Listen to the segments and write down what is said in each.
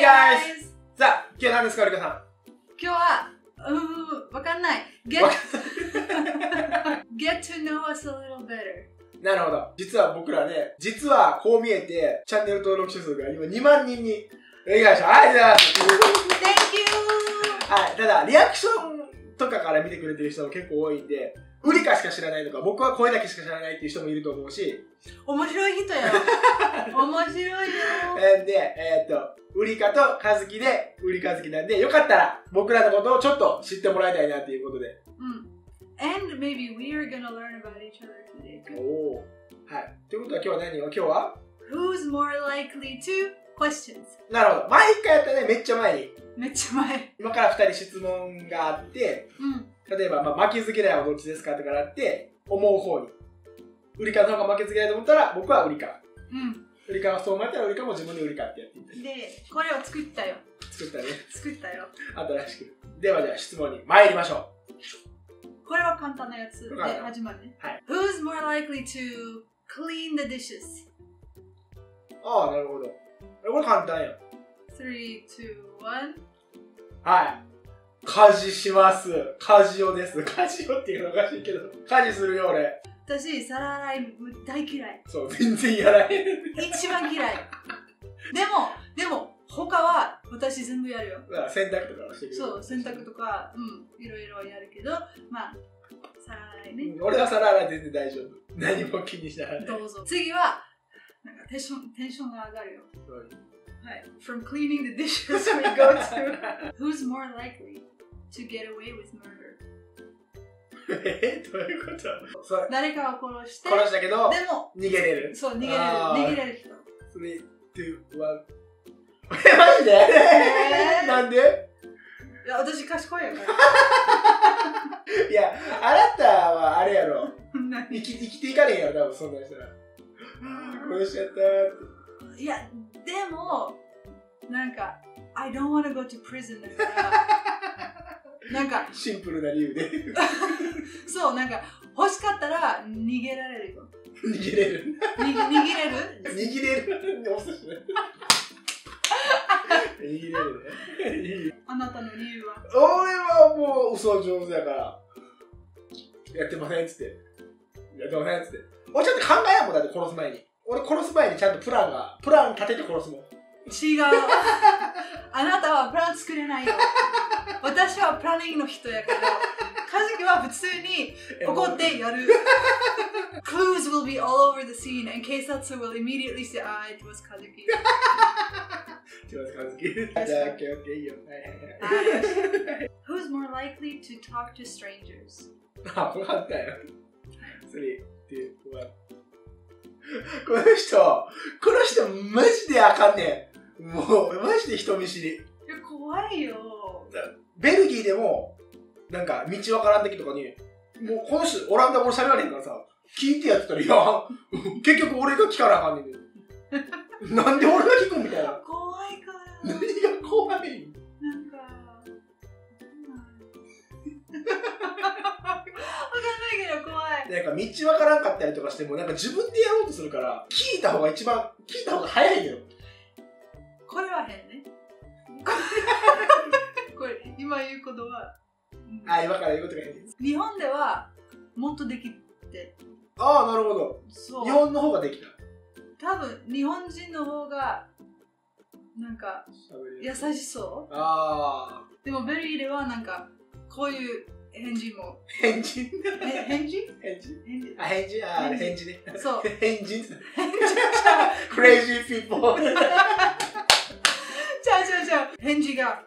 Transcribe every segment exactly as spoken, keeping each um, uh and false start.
guys! さあ、今日は何ですか、リカさん。 今日は、うーん、わかんない。Get, get to know us a little better. なるほど。実は僕らね、実はこう見えて、チャンネル登録者数が今にまんにんに、いきました。ありがとうございます。 Thank you! はい、ただ、リアクションとかから見てくれてる人も結構多いんで、ウリカしか知らないとか、僕は声だけしか知らないっていう人もいると思うし、 面白い人よ。面白いよ。 なんで、えー、っと、ウリカとカズキで、ウリカズキなんで、よかったら僕らのことをちょっと知ってもらいたいなっていうことで。 うん。And maybe we are gonna learn about each other today. おお。はい。ということは今日は何を今日は Who's more likely to questions? なるほど。前一回やったね、めっちゃ前に。 めっちゃ前。 今からふたり質問があって、 うん。 例えば、まあ、負けず嫌いはどっちですかとかなって、思う方に。ウリカの方が負けず嫌いと思ったら、僕はウリカ。 うん。 ウリカがそう思ったら、ウリカも自分でウリカってやっていた。 で、これを作ったよ。 作ったね。 作ったよ。 新しく。ではじゃあ質問に参りましょう。これは簡単なやつで始まるね。 はい。 Who's more likely to clean the dishes? ああ、なるほど。これ簡単よ。 three, two, one. はい。家事します。家事をです。家事をっていうのおかしいけど。家事するよ、俺。 私、皿洗い大嫌い。 そう、全然やらへん。 一番嫌い。でも、でも、他は私全部やるよ。 洗濯とかはしてくれる。 そう、洗濯とか、うん、いろいろやるけど、まあ、皿洗いね。 うん、俺は皿洗い全然大丈夫。何も気にしながら。 どうぞ。次は、なんかテンション、テンションが上がるよ。はい。From cleaning the dishes we go to Who's more likely to get away with murder? えー、どういうこと？ 誰かを殺して、 殺したけど、 でも逃げれる。 そう、逃げれる。逃げれる人。 スリー、ツー、ワン。え、マジで？えー、なんで？ いや、私賢いよ、ね。 いや、あなたはあれやろ。生き、生きていかねえよ、多分そんな人ら。殺しちゃったーって。 いや、でも、なんか、I don't wanna go to prison だから、なんか、 シンプルな理由で。 そう、なんか、欲しかったら逃げられるよ。 逃げれる。 逃げれる逃げれる。お寿司ね。逃げれるね。 あなたの理由は？ 俺はもう嘘上手だから、やってませんっつって。やってませんっつって。俺ちょっと考えやもんだって殺す前に。俺殺す前にちゃんとプランが、プラン立てて殺すもん。 違う。あなたはプラン作れないよ。私はプランニングの人やけど、カズキは普通に怒ってやる。Clues will be all over the scene and Keisatsu will immediately say, ah, it was Kazuki. It was Kazuki. じゃあ、オッケーオッケーいいよ。はいはいはい。 Who's more likely to talk to strangers? あ、分かったよ。スリー、ツー、ワン。この人、この人マジであかんねん。もう、マジで人見知り。いや、 怖いよ。 ベルギーでも、なんか、道わからん時とかに、もうこの人、オランダ語喋られへんからさ、聞いてやってたら、いや、結局俺が聞かなあかんねんねん。なんで俺が聞くんみたいな。 怖いから。 何が怖いなんか、 なんか道わからんかったりとかしてもなんか自分でやろうとするから聞いた方が一番聞いた方が早いよ。 これは変ね。これ今言うことは、 あ、今から言うことが変です。 日本ではもっとできて。 ああ、なるほど。 そう。 日本の方ができた。 多分日本人の方がなんか優しそう。 ああ。 でもベルギーではなんかこういう返事も返事返事返事返事あ、返事あ、返事ね。 そう。 返事クレイジーピーポー。ちゃうちゃうちゃう。返事が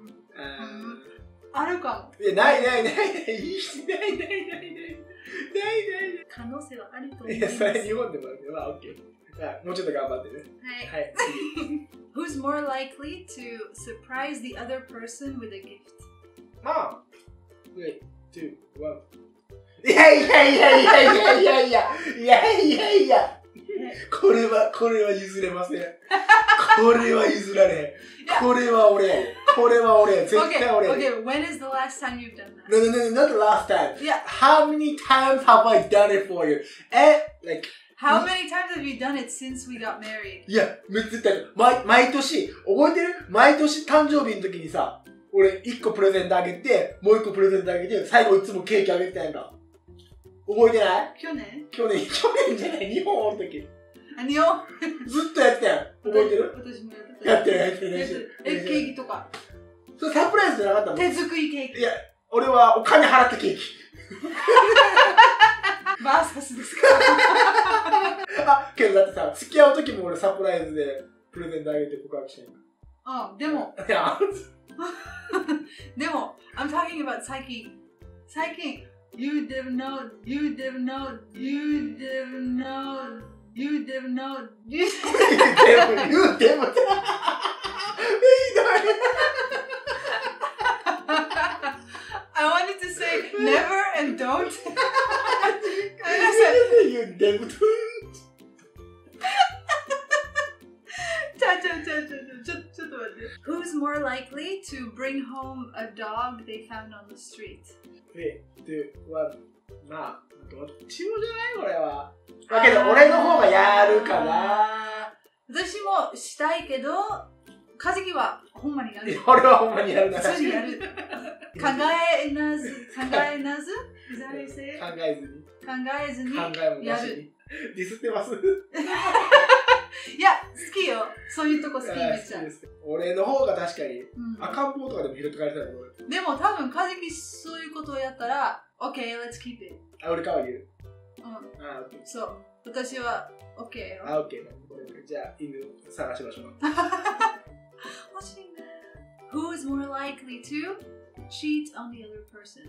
あるかも。 いや、ないないないない。ないないないないないないない。 可能性はあると思いいや、 ます。 それ日本でもあるけど、まあ、オッケー。もうちょっと頑張ってね。 はい。 はい。 Who's more likely to surprise the other person with a gift? まあ。スリー、ツー、ワン。いやいやいやいやいやいやいやいやいやいやこれは、これは譲れません。これは譲られへん。これは俺や。これは俺や。絶対俺や。 Okay, okay, when is the last time you've done that? No, no, no, not the last time. Yeah. How many times have I done it for you? And, like, How many times have you done it since we got married? いや、めっちゃ絶対毎、毎年、覚えてる？毎年誕生日の時にさ、俺一個プレゼントあげて、もう一個プレゼントあげて、最後いつもケーキあげてたやんか。覚えてない？ 去年？ 去年、去年じゃない、日本おる時。 あ、日本？ ずっとやってたやん。覚えてる？ 私もやってた。 やってるやってるやってる。 え、ケーキとか。 それサプライズじゃなかったの？ 手作りケーキ。 いや、俺はお金払ってケーキ。 バーサスですか？ あ、けどだってさ、付き合う時も俺サプライズでプレゼントあげて告白してんの。 あ、でも。 いや。 でも、I'm talking about 最近。最近。You never know, you never know, you never know, you never know, you never know. You never know. I wanted to say never and don't. And I said, you never don't. ちょちょちょちょちょちょっと待って。Who's more likely to bring home a dog they found on the street? え、で、は、まあ、どっちもじゃないこれは。だけど、俺の方がやるかな。 私もしたいけど、カジキはほんまにやる。 俺はほんまにやるな。 普通にやる。考えなず、考えなず考えずに。 考えずに。 考えずに。 考えもなしに。ディスってます？ いや、好きよ。そういうとこ好きめっちゃ。 俺の方が確かに、赤ん坊とかでも拾って帰れたらでも多分、カジキそういうことをやったら、OK, let's keep it. あ、俺代わり言う。 うん。 あ、OK。 そう。私は OK よ。 あ、OK。じゃあ、犬探しましょう。 欲しいね。Who's more likely to cheat on the other person?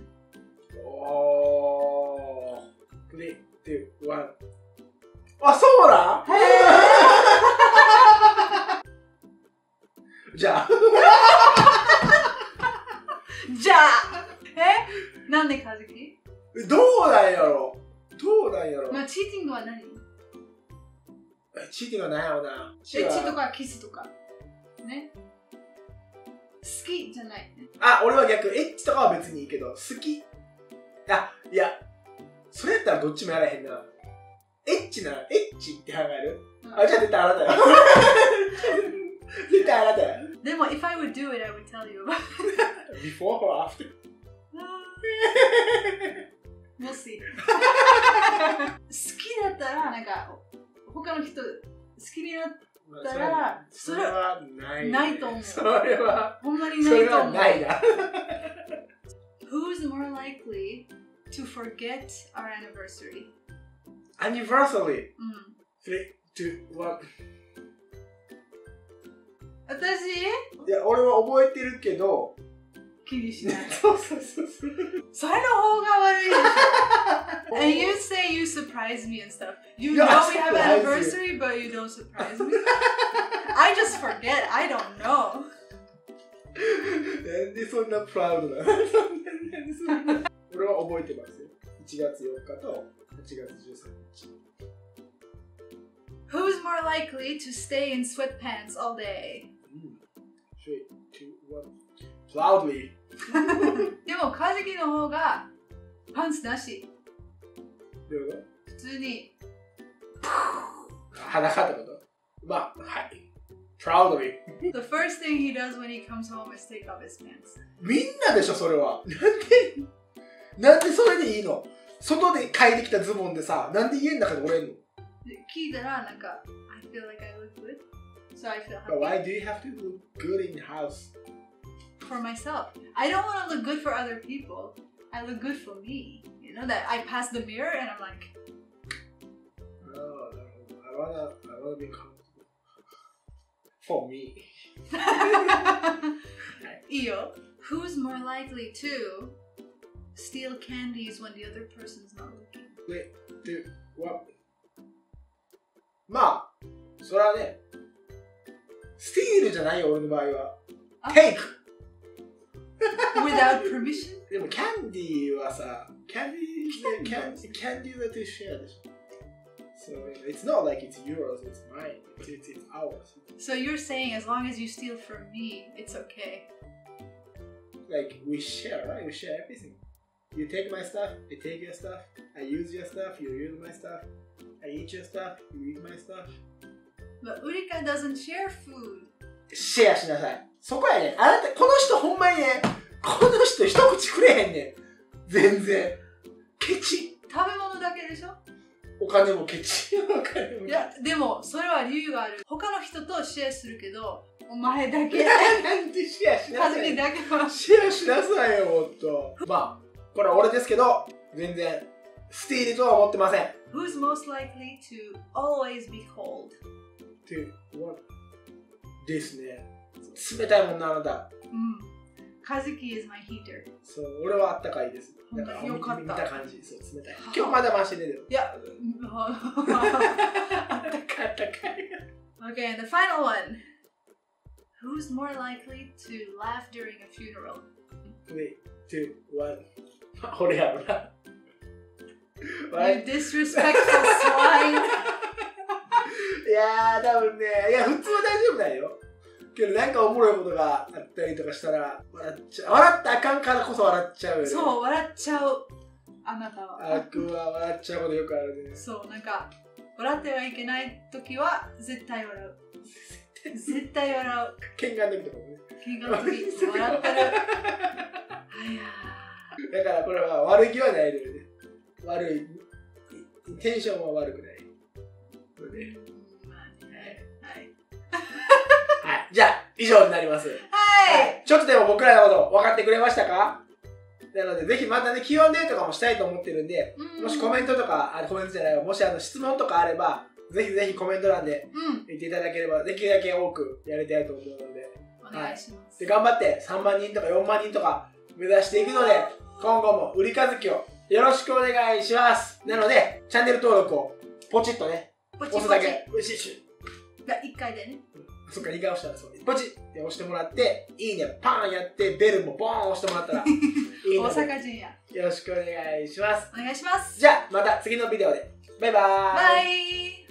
おー。three, two, one. あ、そうだじゃあ。 じゃあえなんでカジキ？ どうなんやろどうなんやろまあ、チーティングは何？ チーティングは何やろな。 エッチとかキスとか。ね。好きじゃない。 あ、俺は逆。エッチとかは別にいいけど、好き。あ、いや、それやったらどっちもやらへんな。エッチなら、エッチって考える、うん、あ、じゃあ絶対あなたよ。絶対あなたよ。 でも、if I would do it, I would tell you about it. Before or after? We'll see. 好きだったら、なんか、他の人、好きになったら、 それはない。 ないと思う。 それは、 ほんまにないと思う。 それはないな。 Who's more likely to forget our anniversary? Anniversary? うん。 three, two, one. 私？ いや、俺は覚えてるけど、 気にしない。 そうそうそうそう。 それの方が悪いでしょ。And you say you surprise me and stuff. You know we have an anniversary, but you don't surprise me. I just forget. I don't know. なんでそんなプラウドなの？俺は覚えてますよ。いちがつよっかとはちがつじゅうさんにち。 Who's more likely to stay in sweatpants all day? three, two, one. Loudly. でも、カジキの方がパンツなし。 どういうこと？ 普通に。 裸ってこと？まあ、はい。Proudly. The first thing he does when he comes home is take off his pants. みんなでしょ、それは。なんで、なんでそれでいいの？外で買いに来たズボンでさ、なんで家の中で折れんの？ 聞いたら、なんか、I feel like I look good. So I feel happy. But why do you have to look good in the house? For myself. I don't want to look good for other people. I look good for me. You know, that I pass the mirror and I'm like, oh, no, I wanna, I wanna be comfortable. For me. いいよ。Who's more likely to steal candies when the other person's not looking? Wait, dude, what? まあ、それはね、スティールじゃないよ、俺の場合は。テイク ！Without permission? でも、キャンディーはさ、キャンディー、キャンディー、キャンディーだとシェアでしょ。So, it's not like it's yours, it's mine, it's, it's, it's ours. So you're saying as long as you steal from me, it's okay? Like, we share, right? We share everything. You take my stuff, I take your stuff, I use your stuff, you use my stuff, I eat your stuff, you eat my stuff. But Urika doesn't share food. シェアしなさい。そこやね。あなた、この人ほんまにね、この人一口くれへんねん。全然。ケチ。 食べ物だけでしょ？ お金もケチ。お金もケチ。 いや、でもそれは理由がある。他の人とシェアするけど、お前だけ。 なんでシェアしなさい。 はじめだけは。 シェアしなさいよ、もっと。まあ、これは俺ですけど、全然、スティールとは思ってません。 Who's most likely to always be cold? って、what? ですね。冷たいもんな、あなた。 うん。Kazuki is my heater. そう、俺はあったかいです。 だからよかった。 見た感じ、そう、冷たい。今日まだマシでるよ。 いや、あったかいあったかい。Okay, and the final one. Who's more likely to laugh during a funeral? three, two, one. 俺やろな。 You disrespectful swine. いやー、多分ね、いや、普通は大丈夫だよ。けど、なんかおもろいことがあったりとかしたら、笑っちゃう。笑ったらあかんからこそ笑っちゃうよね。 そう、笑っちゃう。あなたは。 あくは笑っちゃうことよくあるね。 そう、なんか、笑ってはいけないときは、絶対笑う。絶対笑う。 喧嘩の時とかもね。 喧嘩の時、笑ってる。はやだからこれは悪気はないのよね。悪い。テンションは悪くない。ので。はい。はい。じゃあ、以上になります。 はい。 ちょっとでも僕らのこと分かってくれましたか？なので、ぜひまたね、キューアンドエー とかもしたいと思ってるんで、もしコメントとか、あ、コメントじゃないわ、もしあの質問とかあれば、ぜひぜひコメント欄で言っていただければ、できるだけ多くやりたいと思うので、 お願いします。 で、頑張ってさんまんにんとかよんまんにんとか目指していくので、今後も売りかずきをよろしくお願いします。なので、チャンネル登録をポチッとね、 ポチポチ押すだけ。ポチッシュ。 がいっかいでね。 そっか、にかい押したらそう。ポチッって押してもらって、いいね、パーンやって、ベルもボーン押してもらったらいいので、 大阪人や。 よろしくお願いします。 お願いします。 じゃあ、また次のビデオで。バイバーイ。 バイ。